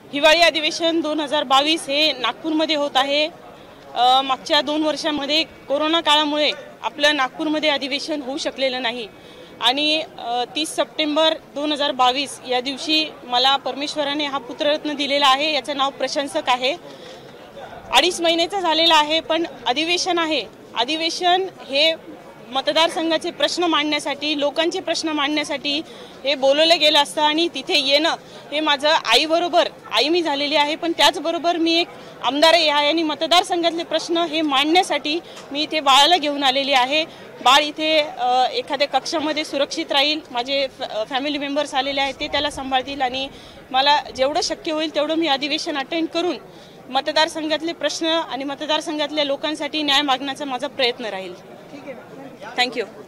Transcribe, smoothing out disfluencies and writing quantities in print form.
हिवाळी अधिवेशन 2022 हे नागपूरमध्ये होत आहे। मागच्या 2 वर्षांमध्ये कोरोना काळामुळे आपलं नागपूरमध्ये अधिवेशन होऊ शकलेलं नाही आणि 30 सप्टेंबर 2022 या दिवशी मला परमेश्वराने हा पुत्ररत्न दिलेला आहे। याचं नाव प्रशंसक आहे। 2.5 महिन्याचा झालेला आहे, पण अधिवेशन आहे। अधिवेशन हे मतदारसंघाचे प्रश्न मांडण्यासाठी, लोकांचे प्रश्न मांडण्यासाठी हे बोलवलं गेलं असतं आणि तिथे येणं हे माझं आईबरोबर आई मी झालेली आहे, पण त्याचबरोबर मी एक आमदार आहे आणि मतदारसंघातले प्रश्न हे मांडण्यासाठी मी इथे बाळाला घेऊन आलेली आहे। बाळ इथे एखाद्या कक्षामध्ये सुरक्षित राहील। माझे फॅमिली मेंबर्स आलेले आहेत, ते त्याला सांभाळतील आणि मला जेवढं शक्य होईल तेवढं मी अधिवेशन अटेंड करून मतदारसंघातले प्रश्न आणि मतदारसंघातल्या लोकांसाठी न्याय मागण्याचा माझा प्रयत्न राहील। थँक्यू।